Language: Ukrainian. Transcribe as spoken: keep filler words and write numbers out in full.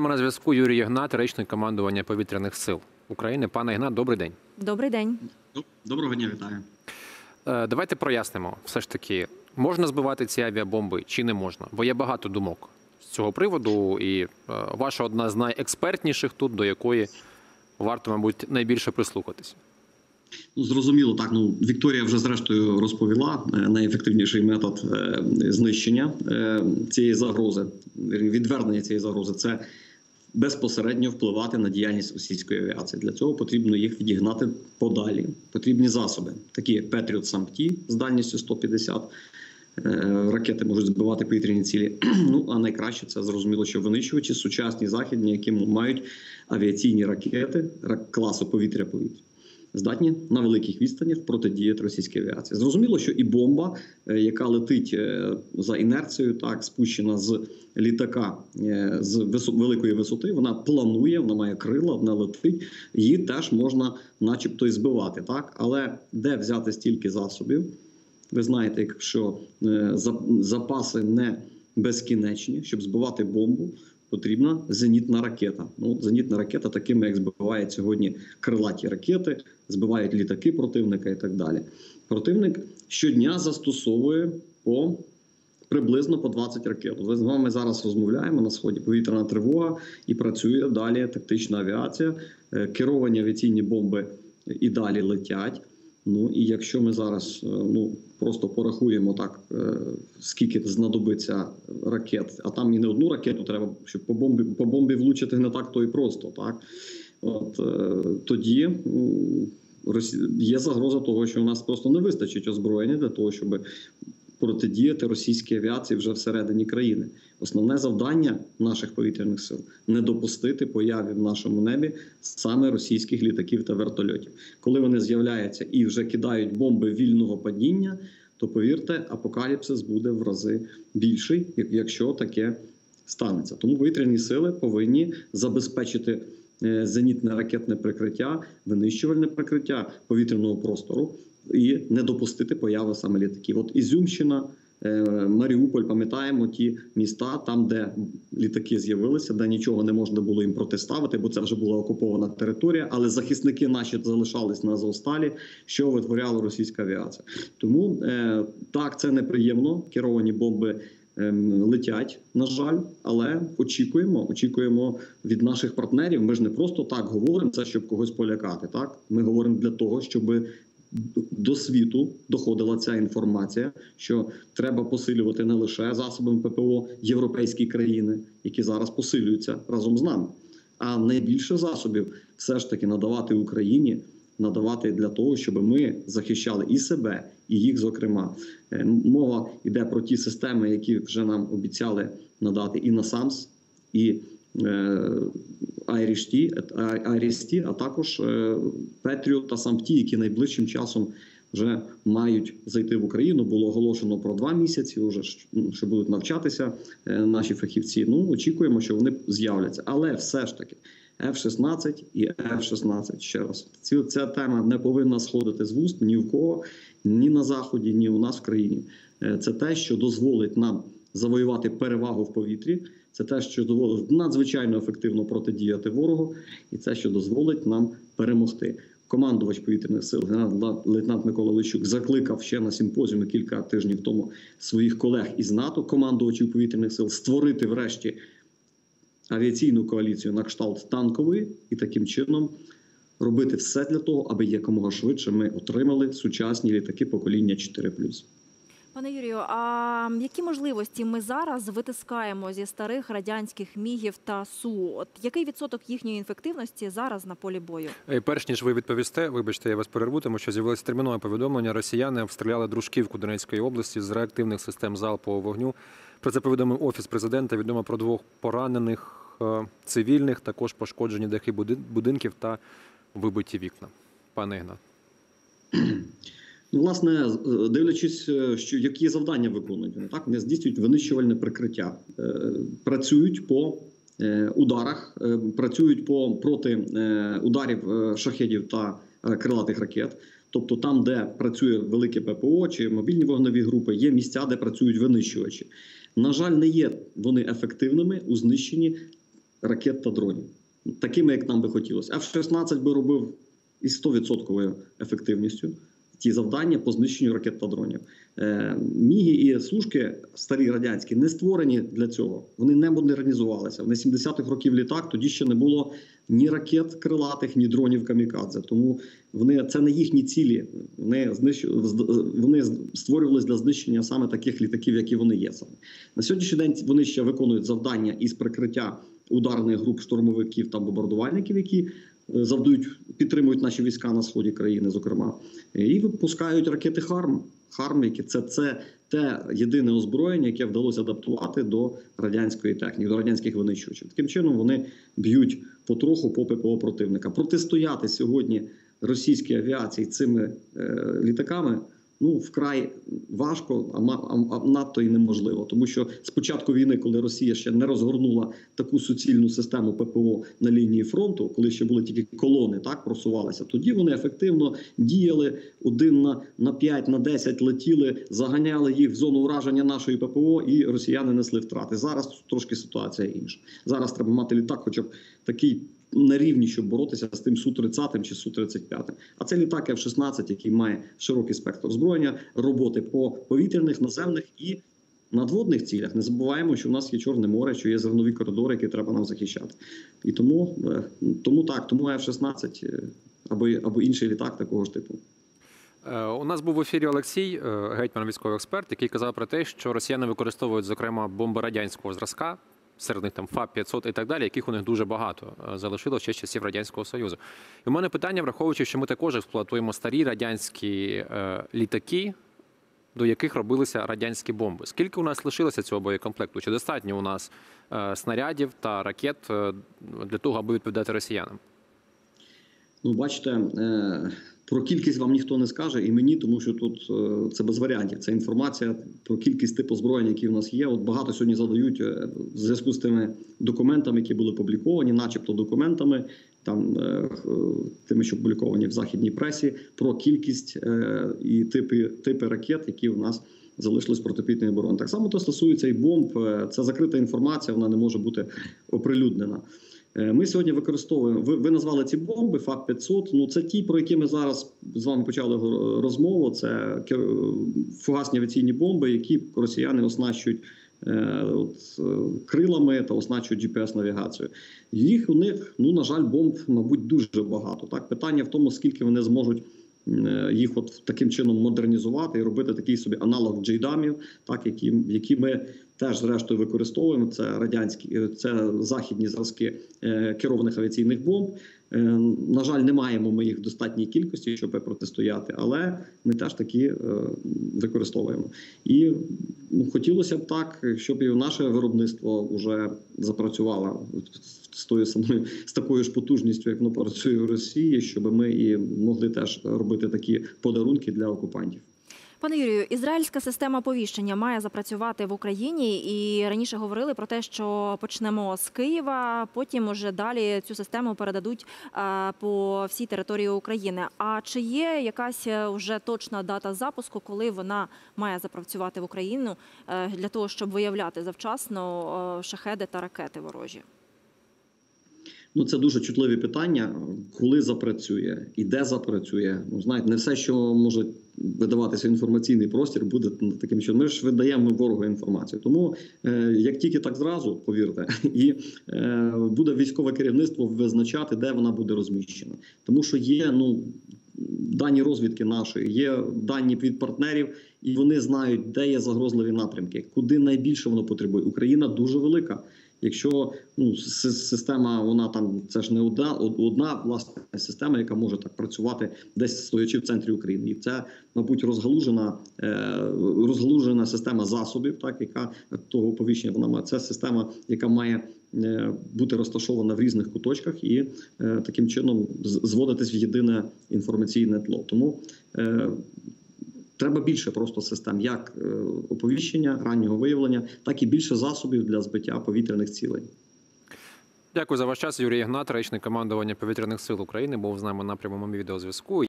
нами на зв'язку Юрій Ігнат, речник командування повітряних сил України. Пане Ігнат, добрий день. Добрий день. Доброго дня, вітаю. Давайте прояснимо, все ж таки, можна збивати ці авіабомби чи не можна? Бо є багато думок з цього приводу, і ваша одна з найекспертніших тут, до якої варто, мабуть, найбільше прислухатися. Ну, зрозуміло, так. Ну, Вікторія вже зрештою розповіла найефективніший метод знищення цієї загрози, відвернення цієї загрози – це безпосередньо впливати на діяльність російської авіації. Для цього потрібно їх відігнати подалі. Потрібні засоби, такі як Петріот Сампті з дальністю сто п'ятдесят. Ракети можуть збивати повітряні цілі. Ну, а найкраще це, зрозуміло, що винищувачі сучасні західні, які мають авіаційні ракети класу повітря-повітря. Здатні на великих відстанях протидіяти російській авіації. Зрозуміло, що і бомба, яка летить за інерцією, так, спущена з літака з великої висоти, вона планує, вона має крила, вона летить, її теж можна начебто і збивати. Так? Але де взяти стільки засобів? Ви знаєте, якщо запаси не безкінечні, щоб збивати бомбу, потрібна зенітна ракета. Ну, зенітна ракета такими, як збивають сьогодні крилаті ракети, збивають літаки противника і так далі. Противник щодня застосовує по приблизно по двадцять ракет. Ви з вами зараз розмовляємо, на сході повітряна тривога і працює далі тактична авіація, керовані авіаційні бомби і далі летять. Ну і якщо ми зараз ну, просто порахуємо так, скільки знадобиться ракет, а там і не одну ракету треба, щоб по бомбі, по бомбі влучити не так, то і просто. Так? От, тоді є загроза того, що у нас просто не вистачить озброєння для того, щоб протидіяти російській авіації вже всередині країни. Основне завдання наших повітряних сил – не допустити появи в нашому небі саме російських літаків та вертольотів. Коли вони з'являються і вже кидають бомби вільного падіння, то, повірте, апокаліпсис буде в рази більший, якщо таке станеться. Тому повітряні сили повинні забезпечити зенітне ракетне прикриття, винищувальне прикриття повітряного простору і не допустити появи саме літаків. От Ізюмщина, Маріуполь, пам'ятаємо ті міста, там, де літаки з'явилися, де нічого не можна було їм протиставити, бо це вже була окупована територія, але захисники наші залишались на Азовсталі, що витворяла російська авіація. Тому, так, це неприємно, керовані бомби летять, на жаль, але очікуємо, очікуємо від наших партнерів. Ми ж не просто так говоримо це, щоб когось полякати. Так? Ми говоримо для того, щоб до світу доходила ця інформація, що треба посилювати не лише засобами ППО європейські країни, які зараз посилюються разом з нами, а найбільше засобів все ж таки надавати Україні, надавати для того, щоб ми захищали і себе, і їх зокрема. Мова йде про ті системи, які вже нам обіцяли надати і насамс, і Айріс-Ті, а також Петріот та Сампті, які найближчим часом вже мають зайти в Україну. Було оголошено про два місяці, вже, що будуть навчатися наші фахівці. Ну, очікуємо, що вони з'являться. Але все ж таки еф шістнадцять і еф шістнадцять, ще раз, ця тема не повинна сходити з вуст ні в кого, ні на Заході, ні у нас в країні. Це те, що дозволить нам завоювати перевагу в повітрі, це те, що дозволить надзвичайно ефективно протидіяти ворогу, і це, що дозволить нам перемогти. Командувач повітряних сил, генерал-лейтенант Микола Лещук, закликав ще на симпозіумі кілька тижнів тому своїх колег із НАТО, командувачів повітряних сил, створити врешті авіаційну коаліцію на кшталт танкової і таким чином робити все для того, аби якомога швидше ми отримали сучасні літаки покоління чотири плюс. Пане Юрію, а які можливості ми зараз витискаємо зі старих радянських мігів та Су? От який відсоток їхньої ефективності зараз на полі бою? Перш ніж ви відповісте, вибачте, я вас перерву, тому що з'явилось термінове повідомлення. Росіяни обстріляли Дружківку Донецької області з реактивних систем залпового вогню. Про це повідомив Офіс президента. Відомо про двох поранених цивільних, також пошкоджені дахи будинків та вибиті вікна. Пане Ігнат. Ну, власне, дивлячись, що які завдання виконують вони, так, вони здійснюють винищувальне прикриття, працюють по ударах, працюють по проти ударів шахедів та крилатих ракет. Тобто там, де працює велике ППО чи мобільні вогневі групи, є місця, де працюють винищувачі. На жаль, не є вони ефективними у знищенні ракет та дронів. Такими, як нам би хотілося. еф шістнадцять би робив із сто відсотків ефективністю ті завдання по знищенню ракет та дронів. Е, Міги і Сушки, старі радянські, не створені для цього. Вони не модернізувалися. Вони сімдесятих років літак, тоді ще не було ні ракет крилатих, ні дронів камікадзе. Тому вони, це не їхні цілі. Вони, знищу, вони створювалися для знищення саме таких літаків, які вони є саме. На сьогоднішній день вони ще виконують завдання із прикриття ударних груп штурмовиків та бомбардувальників, які завдають, підтримують наші війська на сході країни, зокрема, і випускають ракети «Харм». «Харм», які це, це те єдине озброєння, яке вдалося адаптувати до радянської техніки, до радянських винищувачів. Таким чином вони б'ють потроху по ППО противника. Протистояти сьогодні російській авіації цими е, літаками ну, вкрай важко, а, а, а надто і неможливо. Тому що з початку війни, коли Росія ще не розгорнула таку суцільну систему ППО на лінії фронту, коли ще були тільки колони, так, просувалися, тоді вони ефективно діяли, один на, на п'ять, на десять летіли, заганяли їх в зону ураження нашої ППО, і росіяни несли втрати. Зараз трошки ситуація інша. Зараз треба мати літак хоча б такий на рівні, щоб боротися з тим Су тридцять чи Су тридцять п'ять. А це літак еф шістнадцять, який має широкий спектр озброєння, роботи по повітряних, наземних і надводних цілях. Не забуваємо, що в нас є Чорне море, що є зернові коридори, які треба нам захищати. І тому, тому так, тому еф шістнадцять або, або інший літак такого ж типу. У нас був в ефірі Олексій, гетьман, військовий експерт, який казав про те, що росіяни використовують, зокрема, бомби радянського зразка, серед них там ФАП п'ятсот і так далі, яких у них дуже багато залишилось ще з часів Радянського Союзу. І у мене питання, враховуючи, що ми також експлуатуємо старі радянські е, літаки, до яких робилися радянські бомби. Скільки у нас лишилося цього боєкомплекту? Чи достатньо у нас е, снарядів та ракет е, для того, аби відповідати росіянам? Ну, бачите, е, про кількість вам ніхто не скаже, і мені, тому що тут е, це без варіантів. Це інформація про кількість типу озброєнь, які в нас є. От багато сьогодні задають е, в зв'язку з тими документами, які були публіковані, начебто документами, там, е, тими, що публіковані в західній пресі, про кількість е, і типи, типи ракет, які в нас залишились протиповітряної оборони. Так само то стосується і бомб. Це закрита інформація, вона не може бути оприлюднена. Ми сьогодні використовуємо, ви, ви назвали ці бомби ФАП п'ятсот, ну це ті, про які ми зараз з вами почали розмову, це фугасні авіаційні бомби, які росіяни оснащують е, от, крилами та оснащують джі пі ес-навігацією. Їх у них, ну на жаль, бомб, мабуть, дуже багато. Так? Питання в тому, скільки вони зможуть їх от таким чином модернізувати і робити такий собі аналог джейдамів, так, які, які ми теж зрештою використовуємо. Це радянські, це західні зразки е, керованих авіаційних бомб. Е, на жаль, не маємо ми їх в достатній кількості, щоб протистояти, але ми теж такі е, використовуємо. І ну, хотілося б так, щоб і наше виробництво вже запрацювало з тою самою, з такою ж потужністю, як воно працює в Росії, щоб ми і могли теж робити такі подарунки для окупантів. Пане Юрію, ізраїльська система оповіщення має запрацювати в Україні, і раніше говорили про те, що почнемо з Києва, потім уже далі цю систему передадуть по всій території України. А чи є якась вже точна дата запуску, коли вона має запрацювати в Україну для того, щоб виявляти завчасно шахеди та ракети ворожі? Ну, це дуже чутливі питання, коли запрацює і де запрацює. Ну, знаєте, не все, що може видаватися в інформаційний простір, буде таким чином. Ми ж видаємо ворогу інформацію. Тому, е, як тільки так зразу, повірте, і е, буде військове керівництво визначати, де вона буде розміщена. Тому що є, ну, дані розвідки нашої, є дані від партнерів, і вони знають, де є загрозливі напрямки, куди найбільше воно потребує. Україна дуже велика. Якщо ну, система, вона там, це ж не одна, одна власна система, яка може так працювати десь стоячи в центрі України. І це, мабуть, розгалужена, розгалужена система засобів, так, яка того оповіщення, вона має. Це система, яка має бути розташована в різних куточках і таким чином зводитись в єдине інформаційне тло. Тому треба більше просто систем, як оповіщення, раннього виявлення, так і більше засобів для збиття повітряних цілей. Дякую за ваш час. Юрій Ігнат, речник командування Повітряних сил України, був з нами на прямому відеозв'язку.